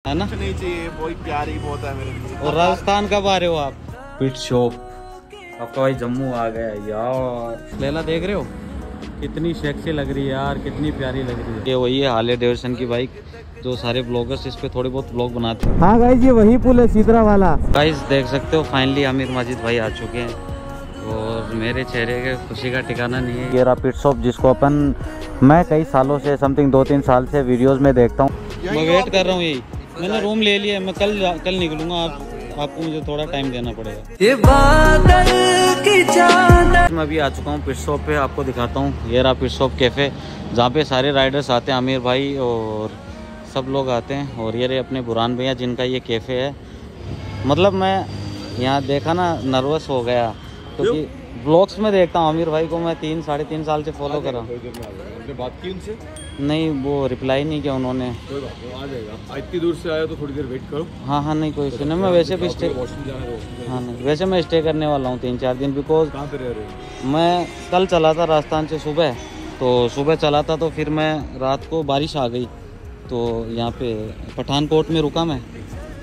है ना? नहीं चाहिए, बहुत प्यारी बहुत है मेरे लिए। और राजस्थान कब आ रहे हो आप? पिट शॉप आपका भाई जम्मू आ गया यार। लेला देख रहे हो कितनी सेक्सी लग रही है यार, कितनी प्यारी लग रही है। ये वही है हार्ले डेविडसन की बाइक जो सारे ब्लॉगर्स इस पे थोड़े बहुत ब्लॉग बनाते हैं। हाँ गाइस, ये वही पुल है सीधरा वाला। गाइस देख सकते हो फाइनली आमिर माजिद भाई आ चुके हैं और मेरे चेहरे के खुशी का ठिकाना नहीं है। ये रहा पिट शॉप जिसको अपन मैं कई सालों से समथिंग 2-3 साल से वीडियोस में देखता हूँ। मैं वेट कर रहा हूँ, यही मैंने रूम ले लिया है। मैं कल निकलूंगा। आपको मुझे थोड़ा टाइम देना पड़ेगा। ये बादल की चादर। मैं अभी आ चुका हूँ पिट शॉप पे, आपको दिखाता हूँ। ये रहा पिट शॉप कैफे जहाँ पे सारे राइडर्स आते हैं, आमिर भाई और सब लोग आते हैं। और ये रहे अपने बुरान भैया जिनका ये कैफे है। मतलब मैं यहाँ देखा ना नर्वस हो गया क्योंकि ब्लॉग्स में देखता हूँ आमिर भाई को मैं 3-3.5 साल से फॉलो कर रहा हूँ। बात की उनसे? नहीं, वो रिप्लाई नहीं किया उन्होंने। कोई बात नहीं, आ जाएगा। इतनी दूर से आया तो थोड़ी देर वेट करो। हाँ नहीं कोई सुने। मैं वैसे भी स्टे हाँ नहीं वैसे मैं स्टे करने वाला हूँ 3-4 दिन। बिकॉज कहाँ पे रह रहे हो? मैं कल चला था राजस्थान से सुबह, तो सुबह चला था तो फिर मैं रात को बारिश आ गई तो यहाँ पे पठानकोट में रुका मैं।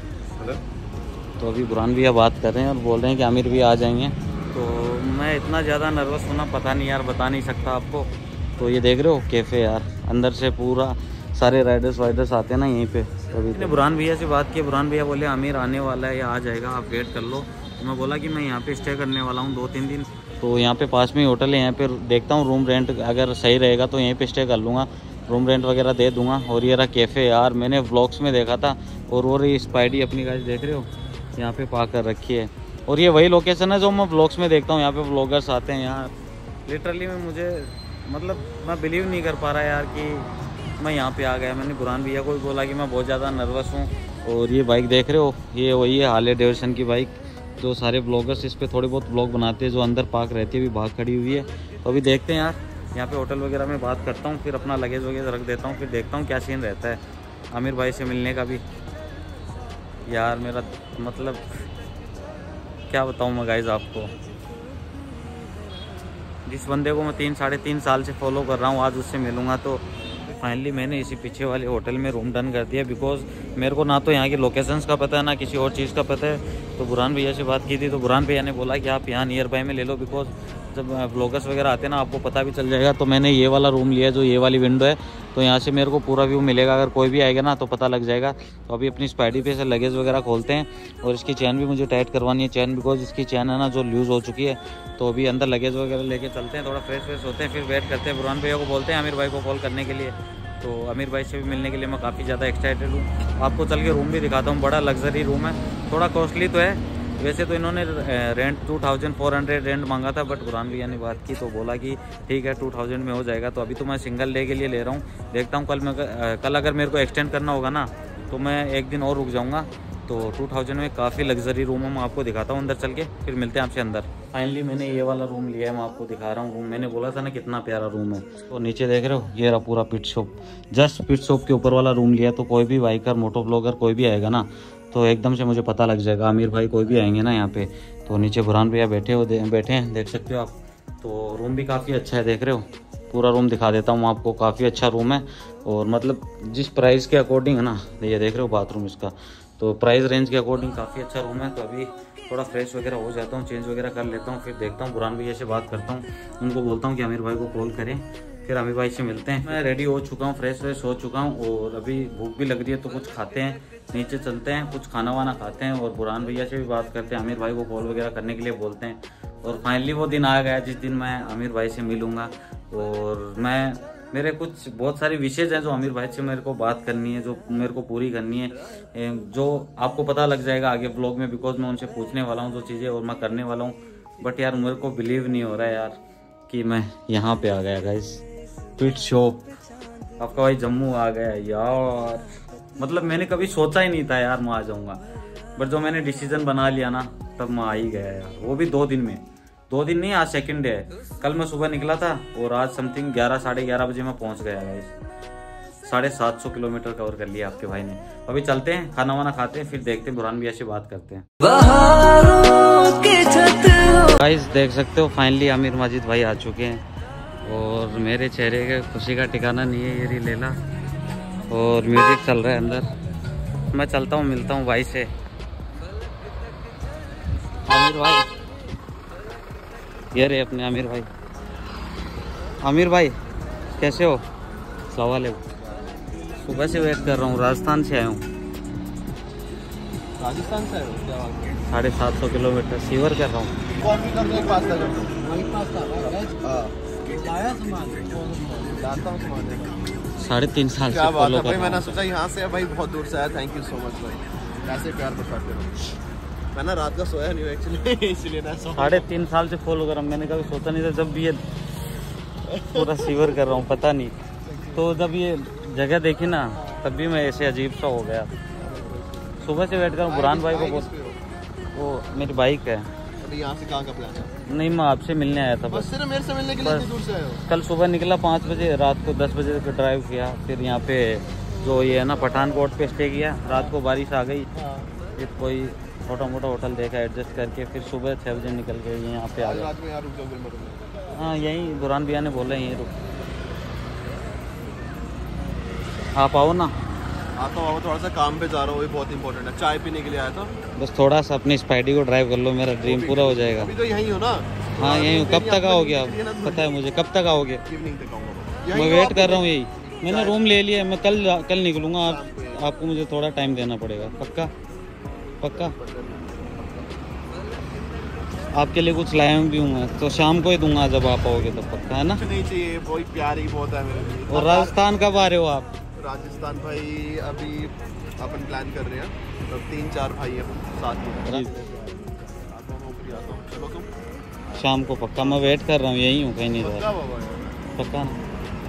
तो अभी बुरान भैया बात कर रहे हैं और बोल रहे हैं कि आमिर भी आ जाएंगे। तो मैं इतना ज़्यादा नर्वस होना पता नहीं यार, बता नहीं सकता आपको। तो ये देख रहे हो कैफ़े यार, अंदर से पूरा सारे राइडर्स वाइडर्स आते हैं ना यहीं पे। तो अभी बुरान भैया से बात की, बुरान भैया बोले आमिर आने वाला है या आ जाएगा, आप वेट कर लो। तो मैं बोला कि मैं यहाँ पे स्टे करने वाला हूँ 2-3 दिन। तो यहाँ पे पास में ही होटल है, यहाँ पे देखता हूँ रूम रेंट अगर सही रहेगा तो यहीं पे स्टे कर लूँगा, रूम रेंट वगैरह दे दूँगा। और ये रहा कैफ़े यार, मैंने व्लॉग्स में देखा था। और वो रही स्पाइडी अपनी गाड़ी देख रहे हो यहाँ पे पार्क कर रखी है। और ये वही लोकेशन है जो मैं व्लॉग्स में देखता हूँ, यहाँ पे व्लॉगर्स आते हैं यहाँ। लिटरली में मुझे मतलब मैं बिलीव नहीं कर पा रहा यार कि मैं यहाँ पे आ गया। मैंने बुरान भैया को भी बोला कि मैं बहुत ज़्यादा नर्वस हूँ। और ये बाइक देख रहे हो, ये वही है हार्ले डेविडसन की बाइक जो सारे ब्लॉगर्स इस पे थोड़े बहुत ब्लॉग बनाते हैं। जो अंदर पार्क रहती है, अभी बाहर खड़ी हुई है। तो अभी देखते हैं यार, यहाँ पे होटल वगैरह में बात करता हूँ, फिर अपना लगेज वगैरह रख देता हूँ, फिर देखता हूँ क्या सीन रहता है आमिर भाई से मिलने का भी। यार मेरा मतलब क्या बताऊँ मैं गाइज आपको, जिस बंदे को मैं 3-3.5 साल से फॉलो कर रहा हूँ आज उससे मिलूँगा। तो फाइनली मैंने इसी पीछे वाले होटल में रूम डन कर दिया। बिकॉज मेरे को ना तो यहाँ की लोकेशंस का पता है ना किसी और चीज़ का पता है। तो बुरान भैया से बात की थी तो बुरान भैया ने बोला कि आप यहाँ नियर बाय में ले लो, बिकॉज जब ब्लॉगर्स वगैरह आते हैं ना आपको पता भी चल जाएगा। तो मैंने ये वाला रूम लिया जो ये वाली विंडो है, तो यहाँ से मेरे को पूरा व्यू मिलेगा। अगर कोई भी आएगा ना तो पता लग जाएगा। तो अभी अपनी स्पाइडी पे से लगेज वगैरह खोलते हैं। और इसकी चैन भी मुझे टाइट करवानी है, चैन बिकॉज इसकी चैन है ना जो लूज़ हो चुकी है। तो अभी अंदर लगेज वगैरह लेके चलते हैं, थोड़ा फ्रेश होते हैं, फिर वेट करते हैं। बुरान भैया को बोलते हैं आमिर भाई को कॉल करने के लिए। तो आमिर भाई से भी मिलने के लिए मैं काफ़ी ज़्यादा एक्साइटेड हूँ। आपको चल के रूम भी दिखाता हूँ, बड़ा लग्जरी रूम है, थोड़ा कॉस्टली तो है वैसे। तो इन्होंने रेंट 2400 रेंट मांगा था, बट बुरान भैया ने बात की तो बोला कि ठीक है 2000 में हो जाएगा। तो अभी तो मैं सिंगल डे के लिए ले रहा हूँ, देखता हूँ कल अगर मेरे को एक्सटेंड करना होगा ना तो मैं एक दिन और रुक जाऊँगा। तो 2000 में काफ़ी लग्जरी रूम है, मैं आपको दिखाता हूँ अंदर चल के, फिर मिलते हैं आपसे अंदर। फाइनली मैंने ये वाला रूम लिया है, मैं आपको दिखा रहा हूँ रूम। मैंने बोला था ना कितना प्यारा रूम है। तो नीचे देख रहे हो ये रहा पूरा pit shop, just pit shop के ऊपर वाला रूम लिया। तो कोई भी बाइकर मोटो ब्लॉगर कोई भी आएगा ना तो एकदम से मुझे पता लग जाएगा। आमिर भाई कोई भी आएंगे ना यहाँ पे। तो नीचे बुरहान भैया बैठे हैं, देख सकते हो आप। तो रूम भी काफ़ी अच्छा है, देख रहे हो। पूरा रूम दिखा देता हूँ आपको, काफ़ी अच्छा रूम है। और मतलब जिस प्राइस के अकॉर्डिंग है ना, ये देख रहे हो बाथरूम इसका, तो प्राइस रेंज के अकॉर्डिंग काफ़ी अच्छा रूम है। तो अभी थोड़ा फ्रेश वगैरह हो जाता हूँ, चेंज वगैरह कर लेता हूँ, फिर देखता हूँ बुरहान भैया से बात करता हूँ, उनको बोलता हूँ कि आमिर भाई को कॉल करें, फिर आमिर भाई से मिलते हैं। मैं रेडी हो चुका हूँ, फ्रेश हो चुका हूँ और अभी भूख भी लग रही है तो कुछ खाते हैं, नीचे चलते हैं, कुछ खाना वाना खाते हैं और बुरहान भैया से भी बात करते हैं, आमिर भाई को कॉल वगैरह करने के लिए बोलते हैं। और फाइनली वो दिन आ गया जिस दिन मैं आमिर भाई से मिलूँगा। और मेरे कुछ बहुत सारी विशेष हैं जो आमिर भाई से मेरे को बात करनी है, जो मेरे को पूरी करनी है, जो आपको पता लग जाएगा आगे ब्लॉग में। बिकॉज मैं उनसे पूछने वाला हूँ जो चीज़ें और मैं करने वाला हूँ। बट यार मेरे को बिलीव नहीं हो रहा है यार कि मैं यहाँ पे आ गया गाइस, पिट शॉप। आपका भाई जम्मू आ गया यार। मतलब मैंने कभी सोचा ही नहीं था यार मैं आ जाऊँगा, बट जो मैंने डिसीजन बना लिया ना तब मैं आ ही गया यार। वो भी 2 दिन में, 2 दिन नहीं, आज सेकंड डे है। कल मैं सुबह निकला था और आज समथिंग 11-11:30 बजे मैं पहुंच गया गाइस। 750 किलोमीटर कवर कर लिया आपके भाई ने। अभी चलते हैं, खाना वाना खाते हैं, फिर देखते हैं, बुरहान भैया से बात करते हैं। गाइस देख सकते हो फाइनली आमिर माजिद भाई आ चुके हैं और मेरे चेहरे के खुशी का ठिकाना नहीं है। ये रही लेला और म्यूजिक चल रहा है अंदर। मैं चलता हूँ, मिलता हूँ भाई से। आमिर भाई, ये रहे अपने आमिर भाई। आमिर भाई कैसे हो? अस्सलाम वालेकुम। सुबह से वेट कर रहा हूँ, राजस्थान से आया हूँ। राजस्थान से आए हो? क्या बात है। 750 किलोमीटर सीवर कर रहा हूँ। कॉफी कर दो, एक पास्ता कर दो। लाता हूँ सामान। 3.5 साल से क्या बात फॉलो है कर भाई, रहा मैंने हूँ। सोचा यहाँ से भाई बहुत दूर से आया। थैंक यू सो मच भाई, ऐसे प्यार बरसाते रहो। मैं ना रात का सोया नहीं हूँ एक्चुअली इसलिए ना 3.5 साल से फॉलो कर रहा हूँ। मैंने कभी सोचा नहीं था जब भी ये पूरा सीवर कर रहा हूँ, पता नहीं। तो जब ये जगह देखी ना तब भी मैं ऐसे अजीब सा हो गया। सुबह से वेट कर रहा हूँ। बुरहान भाई को वो मेरी बाइक है। अभी यहाँ से कहाँ का प्लान है? नहीं, मैं आपसे मिलने आया था बस बस। सिर्फ मेरे से मिलने के लिए इतनी दूर से आए हो? कल सुबह निकला 5 बजे, रात को 10 बजे तक ड्राइव किया। फिर यहाँ पे जो ये है ना पठानकोट पे स्टे किया। रात को बारिश आ गई, फिर कोई छोटा मोटा होटल देखा एडजस्ट करके, फिर सुबह 6 बजे निकल के यहाँ पे आ गया। रात में यहाँ रुक जाओ फिर। हाँ, यहीं बुरहान भैया ने बोला यहीं रुक। आप आओ ना। आता हूँ, थोड़ा सा काम पे जा रहा हूँ, ये बहुत इंपॉर्टेंट है। चाय पीने के लिए आया था। बस थोड़ा सा अपनी स्पाइडी को ड्राइव कर लो, मेरा ड्रीम पूरा हो जाएगा। अभी तो यहीं हो ना? हाँ यहीं हूँ। कब तक आओगे आप? पता है मुझे कब तक आओगे। इवनिंग तक आऊँगा। मैं वेट कर रहा हूँ यही। मैंने रूम ले लिया, मैं कल निकलूँगा। आपको मुझे थोड़ा टाइम देना पड़ेगा। पक्का पक्का? आपके लिए कुछ लाया भी हूँ मैं, तो शाम को ही दूंगा जब आप आओगे तब। पक्का है ना? नहीं चाहिए, कोई प्यार ही बहुत है मेरे लिए। और राजस्थान कब आ रहे हो आप? राजस्थान भाई अभी अपन प्लान कर रहे हैं, तो 3-4 भाई हैं साथ में। चलो तुम शाम को पक्का। मैं वेट कर रहा हूँ, यही हूँ, कहीं नहीं जा रहा। बाबा यार। पक्का ना?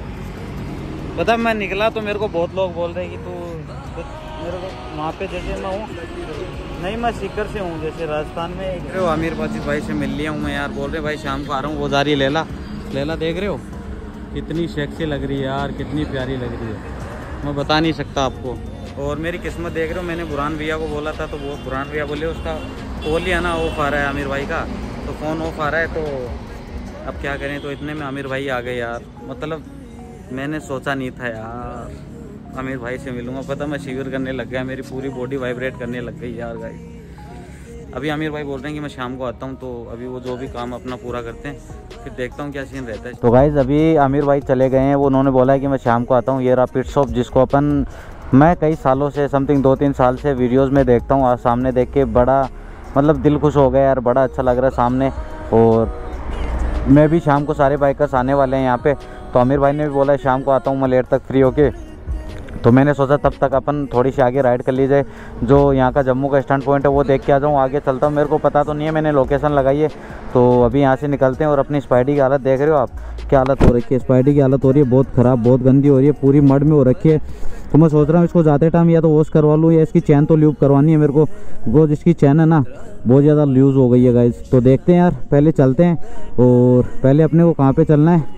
पता मैं निकला तो मेरे को बहुत लोग बोल रहे हैं कि तू मेरे को वहाँ पे जैसे मैं हूँ। नहीं, मैं सीकर से हूँ, जैसे राजस्थान में। देख रहे हो आमिर बाजिद भाई से मिल लिया हूँ मैं यार। बोल रहे भाई शाम को आ रहा हूँ। वो जा रही है लैला, देख रहे हो कितनी सेक्सी लग रही है यार, कितनी प्यारी लग रही है, मैं बता नहीं सकता आपको। और मेरी किस्मत देख रहे हो, मैंने बुरहान भैया को बोला था तो वो बुरहान भैया बोले उसका कॉल ही है ना ऑफ आ रहा है आमिर भाई का, तो फ़ोन ऑफ आ रहा है। तो अब क्या करें। तो इतने में आमिर भाई आ गए यार। मतलब मैंने सोचा नहीं था यार आमिर भाई से मिलूंगा। पता मैं शिविर करने लग गया, मेरी पूरी बॉडी वाइब्रेट करने लग गई यार गाइस। अभी आमिर भाई बोल रहे हैं कि मैं शाम को आता हूँ, तो अभी वो जो भी काम अपना पूरा करते हैं, फिर देखता हूँ क्या सीन रहता है। तो गाइस अभी आमिर भाई चले गए हैं। वो उन्होंने बोला है कि मैं शाम को आता हूँ। ये रहा पिट शॉप, जिसको मैं कई सालों से, समथिंग 2-3 साल से वीडियोज़ में देखता हूँ। आज सामने देख के बड़ा मतलब दिल खुश हो गया यार, बड़ा अच्छा लग रहा है सामने। और मैं भी शाम को सारे बाइकर्स आने वाले हैं यहाँ पे, तो आमिर भाई ने भी बोला है शाम को आता हूँ मैं लेट तक फ्री होके। तो मैंने सोचा तब तक अपन थोड़ी सी आगे राइड कर ली जाए, जो यहाँ का जम्मू का स्टैंड पॉइंट है वो देख के आ जाऊँ। आगे चलता हूँ, मेरे को पता तो नहीं है, मैंने लोकेशन लगाई है। तो अभी यहाँ से निकलते हैं। और अपनी स्पाइडी की हालत देख रहे हो आप, क्या हालत हो रखी है। स्पाइडी की हालत हो रही है बहुत ख़राब, बहुत गंदी हो रही है, पूरी मड में हो रखी है। तो मैं सोच रहा हूँ इसको जाते टाइम या तो वॉश करवा लूँ, या इसकी चैन तो ल्यूब करवानी है मेरे को। वो जिसकी चैन है ना बहुत ज़्यादा लूज़ हो गई है गाइस। तो देखते हैं यार, पहले चलते हैं। और पहले अपने को कहाँ पे चलना है,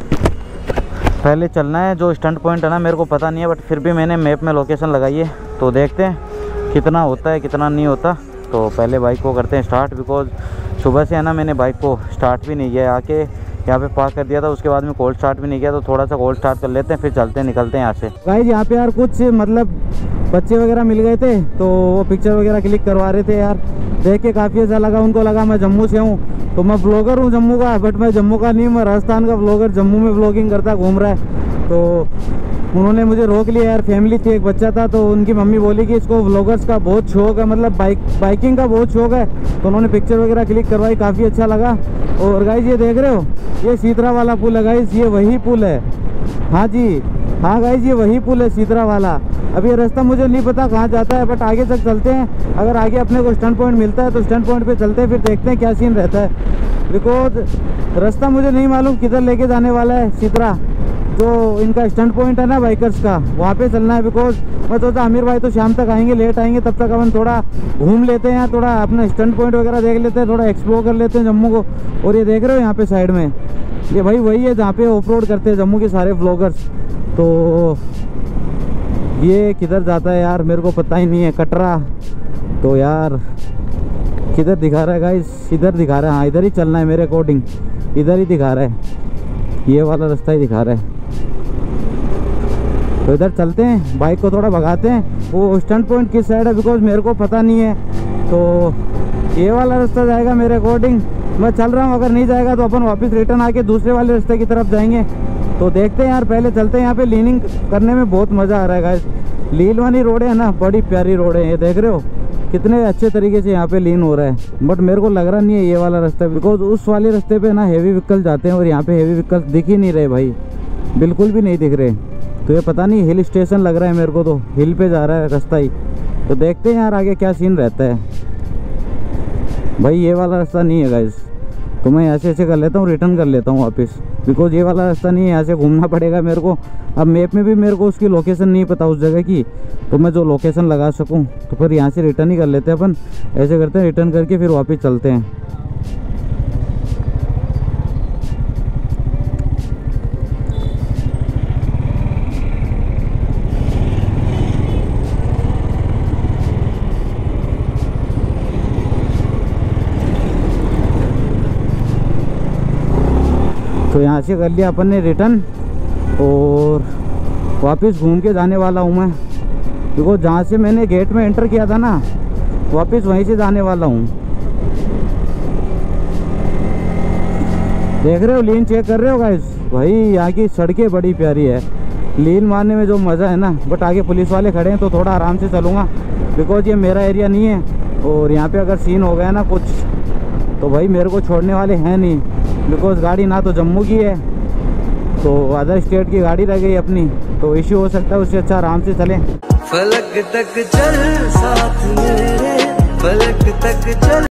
पहले चलना है जो स्टंट पॉइंट है ना, मेरे को पता नहीं है, बट फिर भी मैंने मैप में लोकेशन लगाई है। तो देखते हैं कितना होता है कितना नहीं होता। तो पहले बाइक को करते हैं स्टार्ट, बिकॉज सुबह से है ना मैंने बाइक को स्टार्ट भी नहीं किया। आके यहाँ पे पार्क कर दिया था, उसके बाद में कोल्ड स्टार्ट भी नहीं किया। तो थोड़ा सा कोल्ड स्टार्ट कर लेते हैं, फिर चलते हैं, निकलते हैं यहाँ से। गाइस यहाँ पे यार कुछ मतलब बच्चे वगैरह मिल गए थे, तो वो पिक्चर वगैरह क्लिक करवा रहे थे यार। देख के काफ़ी अच्छा लगा, उनको लगा मैं जम्मू से हूँ। तो मैं ब्लॉगर हूँ जम्मू का, बट मैं जम्मू का नहीं, मैं राजस्थान का ब्लॉगर, जम्मू में ब्लॉगिंग करता घूम रहा है। तो उन्होंने मुझे रोक लिया यार। फैमिली थी, एक बच्चा था, तो उनकी मम्मी बोली कि इसको व्लॉगर्स का बहुत शौक है, मतलब बाइकिंग का बहुत शौक है। तो उन्होंने पिक्चर वगैरह क्लिक करवाई, काफ़ी अच्छा लगा। और गाइस ये देख रहे हो, ये सीतरा वाला पुल है गाइस, ये वही पुल है। हाँ जी, हाँ गाइस ये वही पुल है सीतरा वाला। अभी ये रास्ता मुझे नहीं पता कहाँ जाता है, बट आगे तक चलते हैं। अगर आगे अपने को स्टैंड पॉइंट मिलता है तो स्टैंड पॉइंट पे चलते हैं, फिर देखते हैं क्या सीन रहता है। बिकॉज रास्ता मुझे नहीं मालूम किधर लेके जाने वाला है। सीतरा जो इनका स्टैंड पॉइंट है ना बाइकर्स का, वहाँ पे चलना है। बिकॉज मैं सोचा आमिर भाई तो शाम तक आएंगे, लेट आएंगे, तब तक अपन थोड़ा घूम लेते हैं, थोड़ा अपना स्टैंड पॉइंट वगैरह देख लेते हैं, थोड़ा एक्सप्लोर कर लेते हैं जम्मू को। और ये देख रहे हो यहाँ पे साइड में, ये भाई वही है जहाँ पे ऑफ रोड करते हैं जम्मू के सारे व्लॉगर्स। तो ये किधर जाता है यार मेरे को पता ही नहीं है, कटरा। तो यार किधर दिखा रहा है गाइस, इधर दिखा रहा है। हाँ इधर ही चलना है मेरे अकॉर्डिंग, इधर ही दिखा रहा है, ये वाला रास्ता ही दिखा रहा है। तो इधर चलते हैं, बाइक को थोड़ा भगाते हैं। वो स्टैंड पॉइंट किस साइड है बिकॉज मेरे को पता नहीं है। तो ये वाला रास्ता जाएगा मेरे अकॉर्डिंग, मैं चल रहा हूँ। अगर नहीं जाएगा तो अपन वापस रिटर्न आके दूसरे वाले रास्ते की तरफ जाएंगे। तो देखते हैं यार, पहले चलते हैं। यहाँ पे लीनिंग करने में बहुत मज़ा आ रहा है गाइस। लीलवानी रोड है ना, बड़ी प्यारी रोड है। ये देख रहे हो कितने अच्छे तरीके से यहाँ पे लीन हो रहा है। बट मेरे को लग रहा नहीं है ये वाला रास्ता, बिकॉज उस वाले रास्ते पे ना हेवी व्हीकल जाते हैं और यहाँ पे हेवी व्हीकल दिख ही नहीं रहे भाई, बिल्कुल भी नहीं दिख रहे। तो ये पता नहीं हिल स्टेशन लग रहा है मेरे को, तो हिल पे जा रहा है रास्ता ही। तो देखते हैं यार आगे क्या सीन रहता है। भाई ये वाला रास्ता नहीं है गाइस, तो मैं ऐसे ऐसे कर लेता हूँ, रिटर्न कर लेता हूँ वापस, बिकॉज ये वाला रास्ता नहीं है। यहाँ से घूमना पड़ेगा मेरे को। अब मैप में भी मेरे को उसकी लोकेशन नहीं पता उस जगह की, तो मैं जो लोकेशन लगा सकूँ। तो फिर यहाँ से रिटर्न ही कर लेते हैं अपन। ऐसे करते हैं, रिटर्न करके फिर वापस चलते हैं। तो यहाँ से कर लिया अपन ने रिटर्न और वापस घूम के जाने वाला हूँ मैं, बिकॉज जहाँ से मैंने गेट में एंटर किया था ना, वापस वहीं से जाने वाला हूँ। देख रहे हो, लीन चेक कर रहे हो गाइस। भाई यहाँ की सड़कें बड़ी प्यारी है, लीन मारने में जो मज़ा है ना। बट आगे पुलिस वाले खड़े हैं तो थोड़ा आराम से चलूँगा, बिकॉज ये मेरा एरिया नहीं है। और यहाँ पे अगर सीन हो गया ना कुछ, तो भाई मेरे को छोड़ने वाले हैं नहीं, बिकॉज गाड़ी ना तो जम्मू की है, तो अदर स्टेट की गाड़ी रह गई अपनी, तो इश्यू हो सकता है। उससे अच्छा आराम से चलें। फलक तक चल साथ मेरे, फलक तक चल।